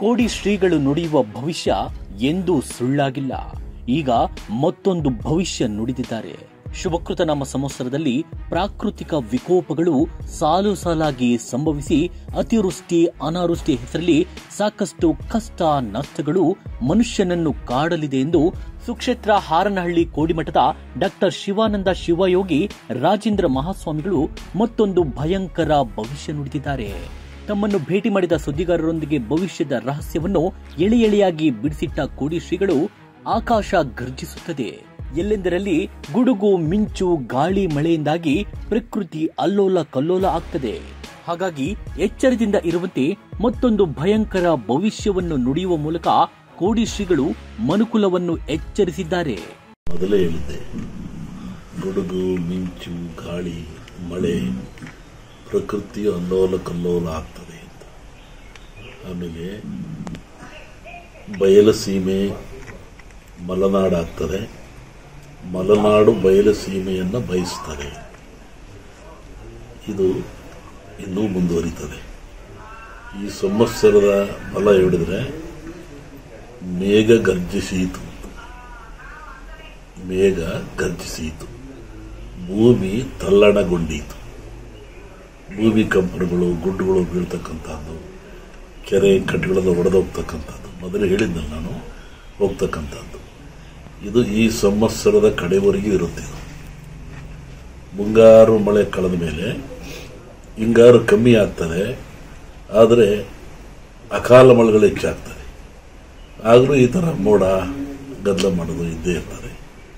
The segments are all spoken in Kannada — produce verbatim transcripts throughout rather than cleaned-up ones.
ಕೋಡಿ ಶ್ರೀಗಳು ನುಡಿಯುವ ಭವಿಷ್ಯ ಎಂದೂ ಸುಳ್ಳಾಗಿಲ್ಲ. ಈಗ ಮತ್ತೊಂದು ಭವಿಷ್ಯ ನುಡಿದಿದ್ದಾರೆ. ಶುಭಕೃತ ನಾಮ ಸಂವತ್ಸರದಲ್ಲಿ ಪ್ರಾಕೃತಿಕ ವಿಕೋಪಗಳು ಸಾಲು ಸಾಲಾಗಿ ಸಂಭವಿಸಿ ಅತಿವೃಷ್ಟಿ ಅನಾವೃಷ್ಟಿ ಹೆಸರಲ್ಲಿ ಸಾಕಷ್ಟು ಕಷ್ಟ ನಷ್ಟಗಳು ಮನುಷ್ಯನನ್ನು ಕಾಡಲಿದೆ ಎಂದು ಸುಕ್ಷೇತ್ರ ಹಾರನಹಳ್ಳಿ ಕೋಡಿಮಠದ ಡಾಕ್ಟರ್ ಶಿವಾನಂದ ಶಿವಯೋಗಿ ರಾಜೇಂದ್ರ ಮಹಾಸ್ವಾಮಿಗಳು ಮತ್ತೊಂದು ಭಯಂಕರ ಭವಿಷ್ಯ ನುಡಿದಿದ್ದಾರೆ. ತಮ್ಮನ್ನು ಭೇಟಿ ಮಾಡಿದ ಸುದ್ದಿಗಾರರೊಂದಿಗೆ ಭವಿಷ್ಯದ ರಹಸ್ಯವನ್ನು ಎಳೆ ಎಳೆಯಾಗಿ ಬಿಡಿಸಿಟ್ಟ ಕೋಡಿ ಶ್ರೀಗಳು ಆಕಾಶ ಗರ್ಜಿಸುತ್ತದೆ. ಎಲ್ಲೆಂದರಲ್ಲಿ ಗುಡುಗು ಮಿಂಚು ಗಾಳಿ ಮಳೆಯಿಂದಾಗಿ ಪ್ರಕೃತಿ ಅಲ್ಲೋಲ ಕಲ್ಲೋಲ ಆಗ್ತದೆ. ಹಾಗಾಗಿ ಎಚ್ಚರದಿಂದ ಇರುವಂತೆ ಮತ್ತೊಂದು ಭಯಂಕರ ಭವಿಷ್ಯವನ್ನು ನುಡಿಯುವ ಮೂಲಕ ಕೋಡಿ ಶ್ರೀಗಳು ಮನುಕುಲವನ್ನು ಎಚ್ಚರಿಸಿದ್ದಾರೆ. ಮೊದಲೇ ಹೇಳಿದ್ದೆ, ಗುಡುಗು ಮಿಂಚು ಗಾಳಿ ಮಳೆ ಪ್ರಕೃತಿ ಅಲ್ಲೋಲ ಕಲ್ಲೋಲ ಆಗ್ತದೆ ಅಂತ. ಆಮೇಲೆ ಬಯಲಸೀಮೆ ಮಲೆನಾಡಾಗ್ತದೆ, ಮಲೆನಾಡು ಬಯಲು ಸೀಮೆಯನ್ನು ಬಯಸ್ತದೆ. ಇದು ಇನ್ನೂ ಮುಂದುವರಿತದೆ. ಈ ಸಂವತ್ಸರದ ಫಲ ಹೇಳಿದ್ರೆ ಮೇಘ ಗರ್ಜಿಸೀತು, ಮೇಘ ಗರ್ಜಿಸೀತು, ಭೂಮಿ ತಲ್ಲಣಗೊಂಡೀತು. ಭೂಮಿ ಕಂಪನಗಳು ಗುಡ್ಡುಗಳು ಬೀಳ್ತಕ್ಕಂಥದ್ದು, ಕೆರೆ ಕಟ್ಟೆಗಳನ್ನು ಒಡೆದೋಗ್ತಕ್ಕಂಥದ್ದು, ಮೊದಲು ಹೇಳಿದ್ನಲ್ಲ ನಾನು, ಹೋಗ್ತಕ್ಕಂಥದ್ದು. ಇದು ಈ ಸಂವತ್ಸರದ ಕಡೆವರೆಗೂ ಇರುತ್ತೆ. ಮುಂಗಾರು ಮಳೆ ಕಳೆದ ಮೇಲೆ ಹಿಂಗಾರು ಕಮ್ಮಿ ಆಗ್ತದೆ, ಆದರೆ ಅಕಾಲ ಮಳೆಗಳು ಹೆಚ್ಚಾಗ್ತದೆ. ಆದರೂ ಈ ಥರ ಮೋಡ ಗದ್ದಲ ಮಾಡೋದು ಇದ್ದೇ ಇರ್ತದೆ.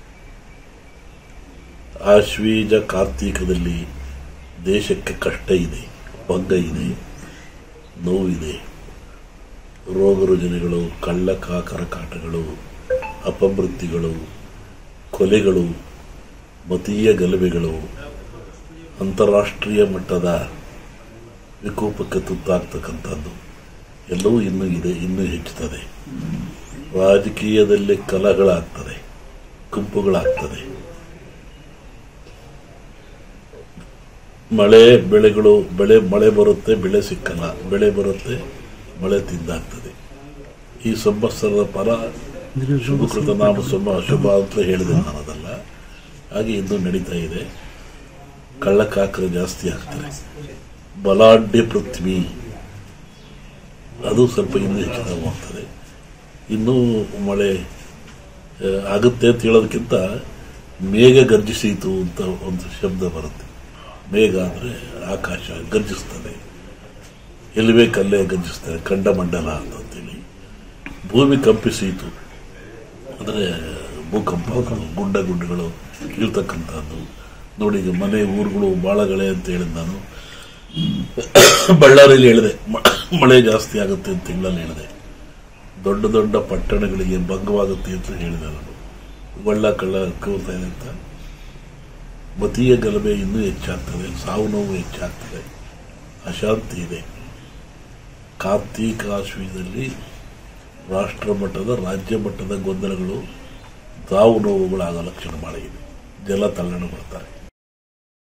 ಆಶ್ವೀಜ ಕಾರ್ತೀಕದಲ್ಲಿ ದೇಶಕ್ಕೆ ಕಷ್ಟ ಇದೆ, ಭಂಗ ಇದೆ, ನೋವಿದೆ. ರೋಗ ರುಜಿನಗಳು, ಕಳ್ಳ ಕಾಕರ ಕಾಟಗಳು, ಅಪಮೃತ್ಯುಗಳು, ಕೊಲೆಗಳು, ಮತೀಯ ಗಲಭೆಗಳು, ಅಂತಾರಾಷ್ಟ್ರೀಯ ಮಟ್ಟದ ವಿಕೋಪಕ್ಕೆ ತುತ್ತಾಗ್ತಕ್ಕಂಥದ್ದು ಎಲ್ಲವೂ ಇನ್ನೂ ಇದೆ, ಇನ್ನೂ ಹೆಚ್ಚುತ್ತದೆ. ರಾಜಕೀಯದಲ್ಲಿ ಕಲಹಗಳಾಗ್ತದೆ, ಗುಂಪುಗಳಾಗ್ತದೆ. ಮಳೆ ಬೆಳೆಗಳು ಬೆಳೆ ಮಳೆ ಬರುತ್ತೆ, ಬೆಳೆ ಸಿಕ್ಕಲ್ಲ, ಬೆಳೆ ಬರುತ್ತೆ, ಮಳೆ ತಿಂದಾಗ್ತದೆ. ಈ ಸಂವತ್ಸರದ ಫಲ ಶುಭಕೃತ ನಾಮ ಶುಭ ಶುಭ ಅಂತ ಹೇಳಿದೆ ನಾನು, ಅದಲ್ಲ. ಹಾಗೆ ಇನ್ನೂ ನಡೀತಾ ಇದೆ. ಕಳ್ಳಕಾಕರ ಜಾಸ್ತಿ ಆಗ್ತಾರೆ. ಬಲಾಢ್ಯ ಪೃಥ್ವಿ ಅದು ಸ್ವಲ್ಪ ಇನ್ನೂ ಹೆಚ್ಚಿನ ಹೋಗ್ತದೆ. ಇನ್ನೂ ಮಳೆ ಆಗುತ್ತೆ ಅಂತ ಹೇಳೋದಕ್ಕಿಂತ ಮೇಘ ಗರ್ಜಿಸೀತು ಅಂತ ಒಂದು ಶಬ್ದ ಬರುತ್ತೆ. ಮೇಘ ಅಂದರೆ ಆಕಾಶ ಗರ್ಜಿಸ್ತದೆ, ಎಲ್ಲಿ ಬೇಕಲ್ಲೇ ಗರ್ಜಿಸ್ತದೆ, ಖಂಡಮಂಡಲ ಅಂತಂತೇಳಿ. ಭೂಮಿ ಕಂಪಿಸೀತು ಅಂದರೆ ಭೂಕಂಪ, ಗುಡ್ಡ ಗುಡ್ಡಗಳು ಕೀಳ್ತಕ್ಕಂಥದ್ದು. ನೋಡಿ, ಈಗ ಮನೆ ಊರುಗಳು ಬಾಳಗಳೆ ಅಂತ ಹೇಳಿದ್ ನಾನು. ಬಳ್ಳಾರಿಯಲ್ಲಿ ಹೇಳಿದೆ ಮಳೆ ಜಾಸ್ತಿ ಆಗುತ್ತೆ ಅಂತ ತಿಂಗಳಲ್ಲಿ ಹೇಳಿದೆ. ದೊಡ್ಡ ದೊಡ್ಡ ಪಟ್ಟಣಗಳಿಗೆ ಭಂಗವಾಗುತ್ತೆ ಅಂತ ಹೇಳಿದೆ ನಾನು. ಬಳ್ಳ ಕಳ್ಳ ಕೂರ್ತಾ ಇದೆ ಅಂತ. ಮತೀಯ ಗಲಭೆ ಇನ್ನೂ ಹೆಚ್ಚಾಗ್ತದೆ, ಸಾವು ನೋವು ಹೆಚ್ಚಾಗ್ತದೆ, ಅಶಾಂತಿ ಇದೆ. ಕಾರ್ತೀಕ ಆಶ್ವೀಜದಲ್ಲಿ ರಾಷ್ಟ್ರ ಮಟ್ಟದ ರಾಜ್ಯ ಮಟ್ಟದ ಗೊಂದಲಗಳು, ಸಾವು ನೋವುಗಳಾಗೋ ಲಕ್ಷಣ ಮಾಡಿದೆ. ಜಲ ತಲ್ಲಣ ಬರ್ತಾರೆ.